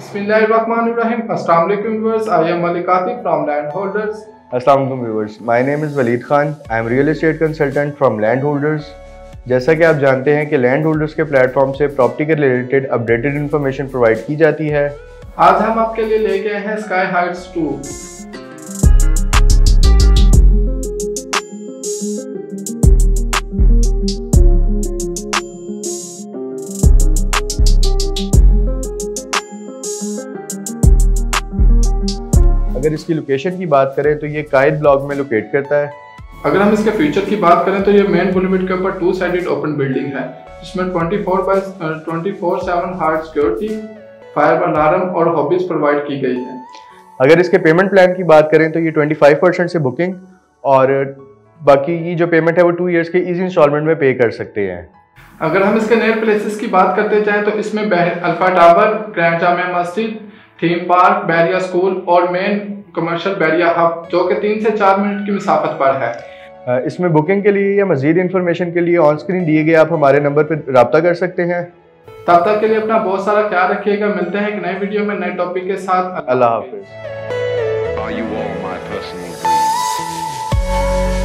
Bismillahirrahmanirrahim. Assalamu alaikum viewers. I am Malik Atif from Landholders. Assalamu alaikum viewers. My name is Waleed Khan. I am real estate consultant from Landholders. जैसा कि आप जानते हैं कि land holders के platform से property के related updated information provide की जाती है। आज हम आपके लिए ले गए हैं स्काई हाइट्स 2। अगर इसकी लोकेशन की बात करें तो ये कायद ब्लॉक में लोकेट करता है। अगर हम इसके फीचर की बात करें तो ये मेन बुलेवार्ड के ऊपर 2 साइडेड ओपन बिल्डिंग है, जिसमें 24/7 हार्ड सिक्योरिटी, फायर अलार्म और हॉबीज प्रोवाइड की गई है। अगर इसके पेमेंट प्लान की बात करें तो ये 25% से बुकिंग और बाकी ये जो पेमेंट है वो 2 इयर्स के इजी इंस्टॉलमेंट में पे कर सकते हैं। अगर हम इसके नियर प्लेसेस की बात करते जाएं तो इसमें alpha tower, grand Jamia Masjid, theme park, Bahria school और मेन कमर्शियल बैरिया हब, जो कि 3 से 4 मिनट की मुसाफत पर है। इसमें बुकिंग के लिए या मज़ीद इन्फॉर्मेशन के लिए ऑन स्क्रीन दिए गए आप हमारे नंबर पर रब्ता कर सकते हैं। तब तक के लिए अपना बहुत सारा ख्याल रखिएगा। मिलते हैं एक नए वीडियो में नए टॉपिक के साथ। अल्लाह हाफिज़।